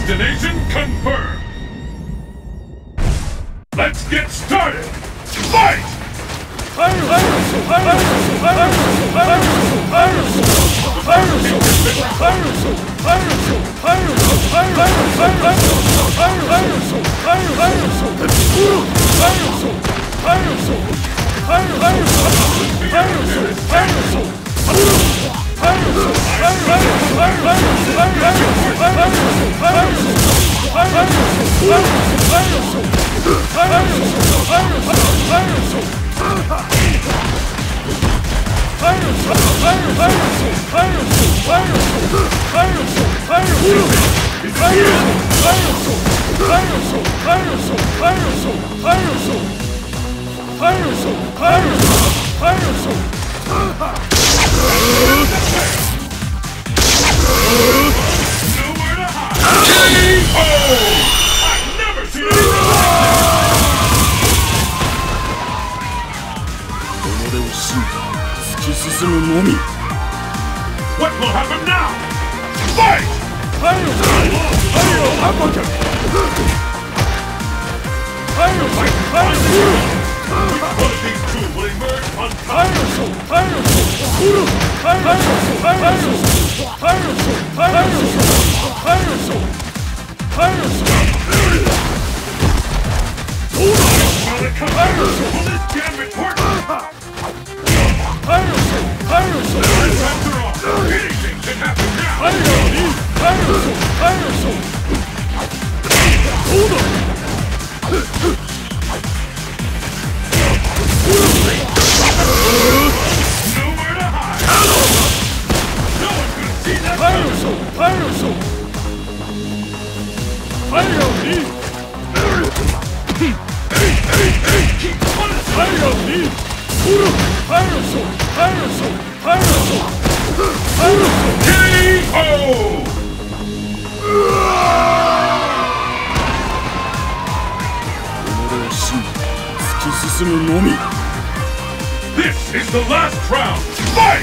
Destination confirmed! Let's get started! Fight! What will happen now? Fight! Which one of these two will emerge on top? Will this gambit work? After all, anything can happen now! Nowhere to hide! No one could see that coming! Keep punishing! This is the last round! Fight!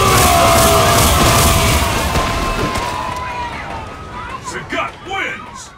Sagat wins!